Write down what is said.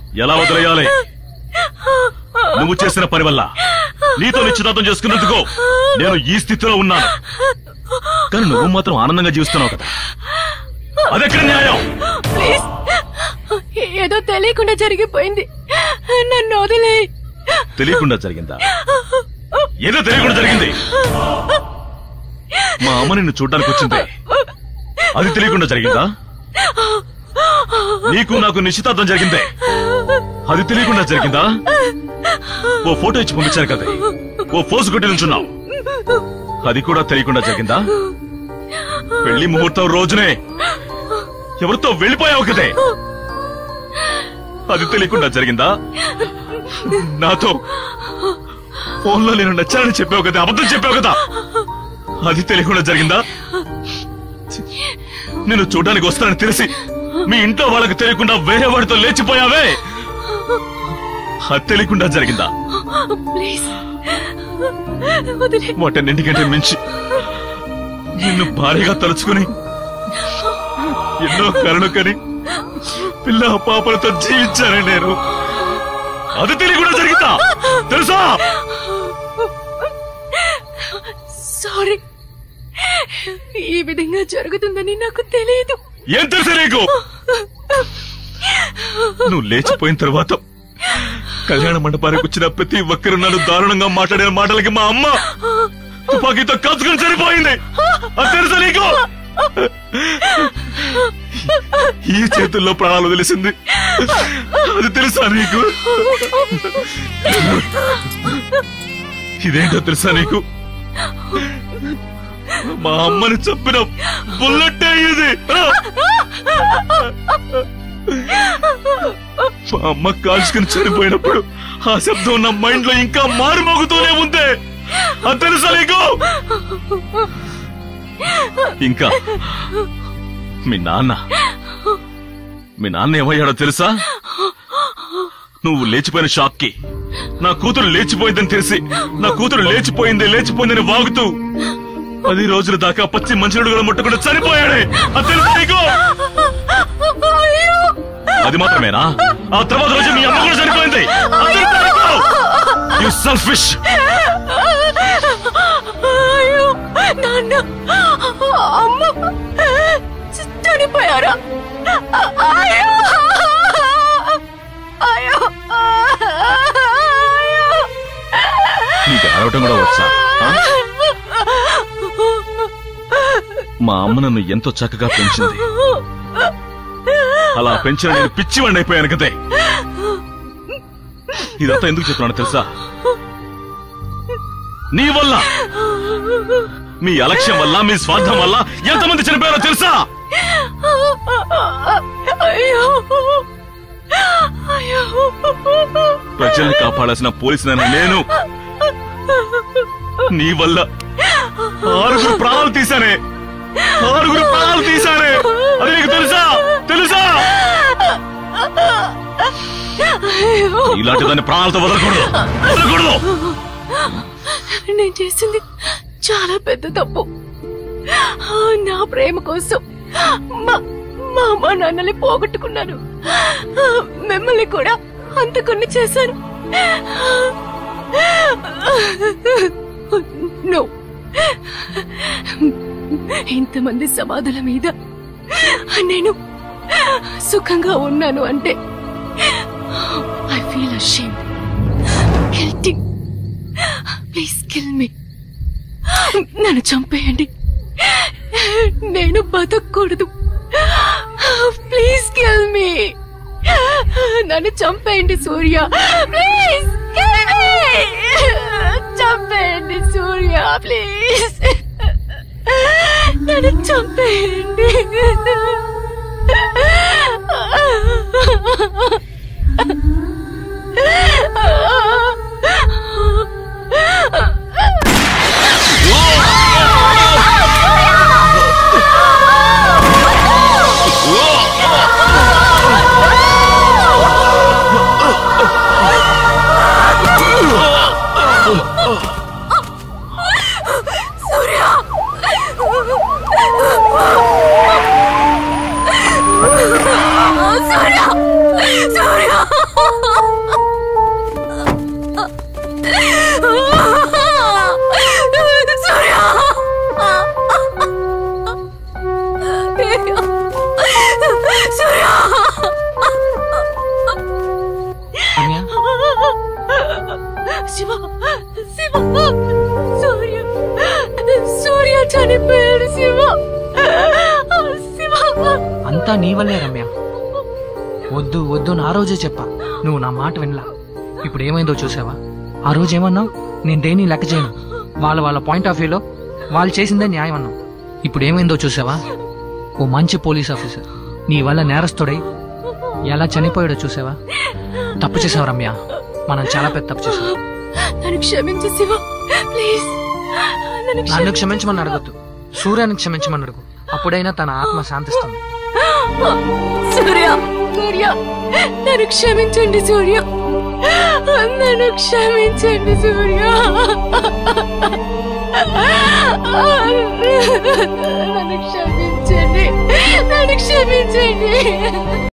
ఎలా వదిలేయాలి? నువ్వు చేసిన పని వల్ల నీతో నిశ్చితార్థం చేసుకున్నందుకు నేను ఈ స్థితిలో ఉన్నాను. కానీ నువ్వు మాత్రం ఆనందంగా జీవిస్తున్నావు కదా, అదెక్కడ న్యాయం? ఏదో తెలియకుండా జరిగిపోయింది, నన్ను వదిలే. తెలియకుండా జరిగిందా? ఏదో తెలియకుండా జరిగింది. మా అమ్మ నిన్ను చూడ్డానికి వచ్చింది, అది తెలియకుండా జరిగిందా? నీకు నాకు నిశ్చితార్థం జరిగిందే, అది తెలియకుండా జరిగిందా? ఓ ఫోటో ఇచ్చి పంపించారు కదా, ఓ ఫోజు కొట్టి నుంచున్నావు, అది కూడా తెలియకుండా జరిగిందా? పెళ్లి ముహూర్తం రోజునే ఎవరితో వెళ్ళిపోయావు కదే, అది తెలియకుండా జరిగిందా? నాతో ఫోన్లో నేను నచ్చానని చెప్పావు కదా, అబద్ధం చెప్పావు కదా, అది తెలియకుండా జరిగిందా? నేను చూడడానికి వస్తానని తెలిసి మీ ఇంట్లో వాళ్ళకి తెలియకుండా వేరే వాడితో లేచిపోయావే, అది తెలియకుండా జరిగిందా? వాటన్నింటికంటే మించి నిన్ను భారీగా తలుచుకుని ఎన్నో కలలు కని పిల్ల పాపలతో జీవించానే నేను, అది తెలియకుండా జరిగిందా? తెలుసా? సారీ, ఈ విధంగా జరుగుతుందని నాకు తెలియదు. ఏం తెలుసా నీకు? నువ్వు లేచిపోయిన తర్వాత కళ్యాణ మండపానికి వచ్చిన ప్రతి ఒక్కరు నన్ను దారుణంగా మాట్లాడిన మాటలకి మా అమ్మ తుపాకీతో కాల్చుకుని చనిపోయింది, అది తెలుసా నీకు? ఈ చేతుల్లో ప్రాణాలు వదిలేసింది, అది తెలుసా నీకు? ఇదేంటో తెలుసా నీకు? మా అమ్మని చంపిన బుల్లెట్ ఇది. మా అమ్మ కాల్చుకుని చనిపోయినప్పుడు ఆ శబ్దం నా మైండ్ లో ఇంకా మారుమోగుతూనే ఉంది, అది తెలుసా నీకు? ఇంకా మీ నాన్న ఏమయ్యాడో తెలుసా? నువ్వు లేచిపోయిన షాక్ కి నా కూతురు లేచిపోయిందని తెలిసి నా కూతురు లేచిపోయిందని వాగుతూ 10 రోజుల దాకా పచ్చి మంచినీడు కూడా ముట్టకుండా చనిపోయాడే, అది తెలుసా నీకు? అది మాత్రమేనా? ఆ తర్వాత రోజు మీ అమ్మ కూడా చనిపోయింది, అది తెలుసా నీకు? You selfish. నాన్న అమ్మ చనిపోయారా? నీకు అరవటం కూడా వచ్చా? మా అమ్మ నన్ను ఎంతో చక్కగా పెంచింది, అలా పెంచిన నేను పిచ్చివాడిని అయిపోయాను కదే. ఇదంతా ఎందుకు చెప్తున్నాను తెలుసా? నీ వల్ల, మీ అలక్ష్యం వల్ల, మీ స్వార్థం వల్ల ఎంతమంది చనిపోయారో తెలుసా? ప్రజల్ని కాపాడాల్సిన పోలీసునైనా నేను నీ వల్ల 6 ప్రాణాలు తీశానే, 6 ప్రాణాలు తీశానే, అది నీకు తెలుసా? ఇలాంటి దాన్ని ప్రాణాలతో వదలకూడదు. నేను చేసింది చాలా పెద్ద తప్పు. నా ప్రేమ కోసం మా అమ్మ నాన్నని పోగొట్టుకున్నాను, మిమ్మల్ని కూడా అంత కొన్ని చేశాను. నో, ఇంతమంది సమాధుల మీద నేను సుఖంగా ఉన్నాను అంటే I feel ashamed, guilty. Please kill me. నన్ను చంపేయండి, నేను బతకూడదు. Please kill me. నన్ను చంపేయండి సూర్య, ప్లీజ్ కిల్ మీ. చంపేయండి సూర్య, ప్లీజ్. నన్ను చంపేయండి. అంతా నీ వల్లే రమ్య. వద్దు వద్దు నా రోజే చెప్పా, నువ్వు నా మాట వినలా. ఇప్పుడు ఏమైందో చూసావా? ఆ రోజు ఏమన్నావు? నేను దేన్ని లెక్క చేయను, వాళ్ళ పాయింట్ ఆఫ్ వ్యూలో వాళ్ళు చేసిందే న్యాయం అన్నావు. ఇప్పుడు ఏమైందో చూసావా? ఓ మంచి పోలీస్ ఆఫీసర్ నీ వల్ల నేరస్తుడై ఎలా చనిపోయాడో చూసావా? తప్పు చేసావు రమ్య, మనం చాలా పెద్ద తప్పు చేసాం. నన్ను క్షమించు శివ, ప్లీజ్. నన్ను క్షమించమని అడగద్దు, సూర్యాన్ని క్షమించమని అడుగు. అప్పుడైనా తన ఆత్మ శాంతిస్తుంది. సూర్య, సూర్య, నన్ను క్షమించండి సూర్య, నన్ను క్షమించండి సూర్య, నన్ను క్షమించండి, నన్ను క్షమించండి.